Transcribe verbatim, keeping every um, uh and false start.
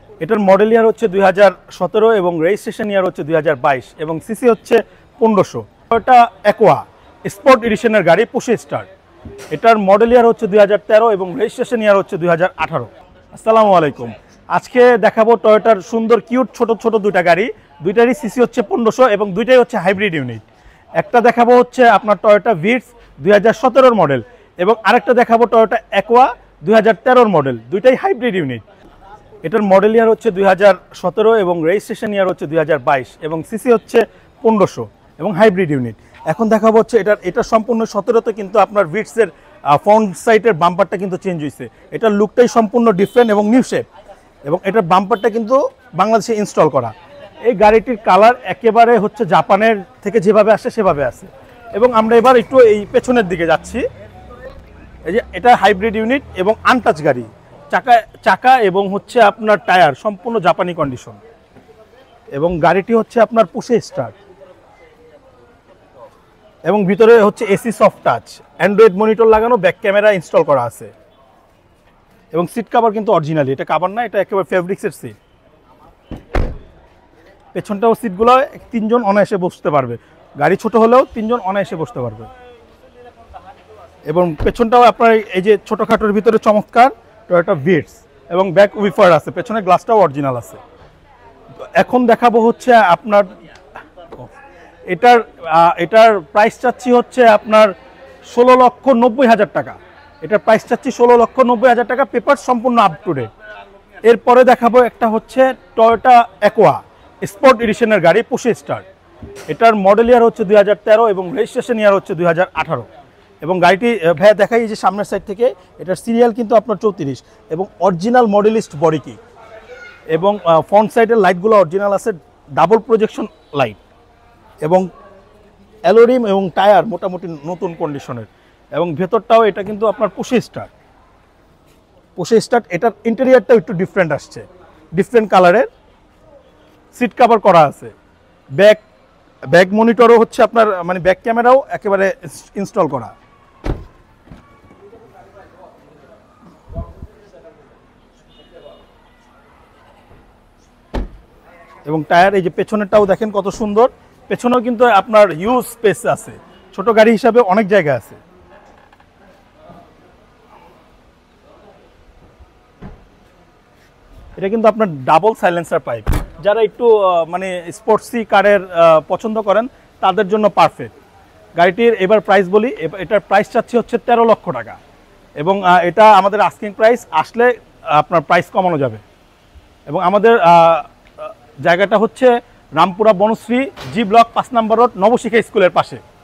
এটার model year হচ্ছে দুই হাজার সতেরো এবং রেজিস্ট্রেশন ইয়ার হচ্ছে দুই হাজার বাইশ এবং সিসি হচ্ছে পনেরোশো। এটা অ্যাকোয়া স্পোর্ট এডিশনের গাড়ি, পুশে স্টার্ট। এটার মডেল ইয়ার হচ্ছে দুই হাজার তেরো এবং রেজিস্ট্রেশন ইয়ার হচ্ছে দুই হাজার আঠারো। আসসালামু আলাইকুম। আজকে দেখাবো টয়োটার সুন্দর কিউট ছোট ছোট দুইটা গাড়ি। দুইটারই সিসি হচ্ছে পনেরোশো এবং দুইটাই হচ্ছে হাইব্রিড ইউনিট। একটা দেখাবো হচ্ছে আপনার টয়োটা ভিটস দুই হাজার সতেরোর মডেল এবং আরেকটা দেখাবো টয়োটা অ্যাকোয়া দুই হাজার তেরোর মডেল। দুইটাই হাইব্রিড ইউনিট। এটার মডেল ইয়ার হচ্ছে দুই হাজার সতেরো এবং রেজিস্ট্রেশন ইয়ার হচ্ছে দুই হাজার বাইশ এবং সিসি হচ্ছে পনেরোশো এবং হাইব্রিড ইউনিট। এখন দেখাবো হচ্ছে এটার এটা সম্পূর্ণ সতেরোতে কিন্তু আপনার ভিটসের ফ্রন্ট সাইডের বাম্পারটা কিন্তু চেঞ্জ হয়েছে। এটার লুকটাই সম্পূর্ণ ডিফারেন্ট এবং নিউ শেপ এবং এটার বাম্পারটা কিন্তু বাংলাদেশে ইনস্টল করা। এই গাড়িটির কালার একেবারে হচ্ছে জাপানের থেকে যেভাবে আসে সেভাবে আসে। এবং আমরা এবার একটু এই পেছনের দিকে যাচ্ছি। এই যে এটা হাইব্রিড ইউনিট এবং আনটাচ গাড়ি, চাকা চাকা এবং হচ্ছে আপনার টায়ার সম্পূর্ণ জাপানি কন্ডিশন এবং গাড়িটি হচ্ছে আপনার পুশে স্টার্ট এবং ভিতরে হচ্ছে AC soft touch, Android monitor লাগানো, ব্যাক ক্যামেরা ইনস্টল করা আছে এবং সিট কভার কিন্তু অরিজিনালি, এটা কভার না, এটা একেবারে ফেব্রিক্সের সিট। পেছনটাও সিটগুলো তিনজন অনায়াসে বসতে পারবে, গাড়ি ছোট হলেও তিনজন অনায়াসে বসতে পারবে এবং পেছনটাও আপনার এই যে ছোটোখাটোর ভিতরে চমৎকার টয়োটা ভিটস এবং ব্যাক উইফার আছে, পেছনে গ্লাসটাও অরিজিনাল আছে। এখন দেখাবো হচ্ছে আপনার এটার এটার প্রাইস চাচ্ছি হচ্ছে আপনার ষোলো লক্ষ নব্বই হাজার টাকা। এটার প্রাইস চাচ্ছি ষোলো লক্ষ নব্বই হাজার টাকা, পেপার সম্পূর্ণ আপ টু ডেট। এরপরে দেখাবো একটা হচ্ছে টয়োটা অ্যাকোয়া স্পোর্ট এডিশনের গাড়ি, পুশে স্টার্ট। এটার মডেল ইয়ার হচ্ছে দুই হাজার তেরো এবং রেজিস্ট্রেশন ইয়ার হচ্ছে দুই হাজার আঠারো এবং গাড়িটি ভাইয়া দেখাই যে সামনের সাইড থেকে এটার সিরিয়াল কিন্তু আপনার চৌত্রিশ এবং অরিজিনাল মডেলিস্ট বডি কিট এবং ফ্রন্ট সাইডের লাইটগুলো অরিজিনাল আছে, ডাবল প্রজেকশন লাইট এবং অ্যালোরিম এবং টায়ার মোটামুটি নতুন কন্ডিশনের এবং ভেতরটাও এটা কিন্তু আপনার পুশে স্টার্ট পুশে স্টার্ট এটার ইন্টেরিয়ারটাও একটু ডিফারেন্ট আসছে, ডিফারেন্ট কালারের সিট কভার করা আছে, ব্যাক ব্যাক মনিটরও হচ্ছে আপনার মানে ব্যাক ক্যামেরাও একেবারে ইনস্টল করা এবং টায়ার এই যে পেছনেরটাও দেখেন কত সুন্দর, পেছনেও কিন্তু আপনার হিউজ স্পেস আছে, ছোট গাড়ি হিসাবে অনেক জায়গা আছে। এটা কিন্তু আপনার ডাবল সাইলেন্সার পাইপ, যারা একটু মানে স্পোর্টসি কারের পছন্দ করেন তাদের জন্য পারফেক্ট। গাড়িটির এবার প্রাইস বলি, এটার প্রাইস চাচ্ছি হচ্ছে তেরো লক্ষ টাকা এবং এটা আমাদের আস্কিং প্রাইস, আসলে আপনার প্রাইস কমানো যাবে এবং আমাদের জায়গাটা হচ্ছে রামপুরা বনশ্রী জি ব্লক পাঁচ নম্বর রোড, নবশিখা স্কুলের পাশে।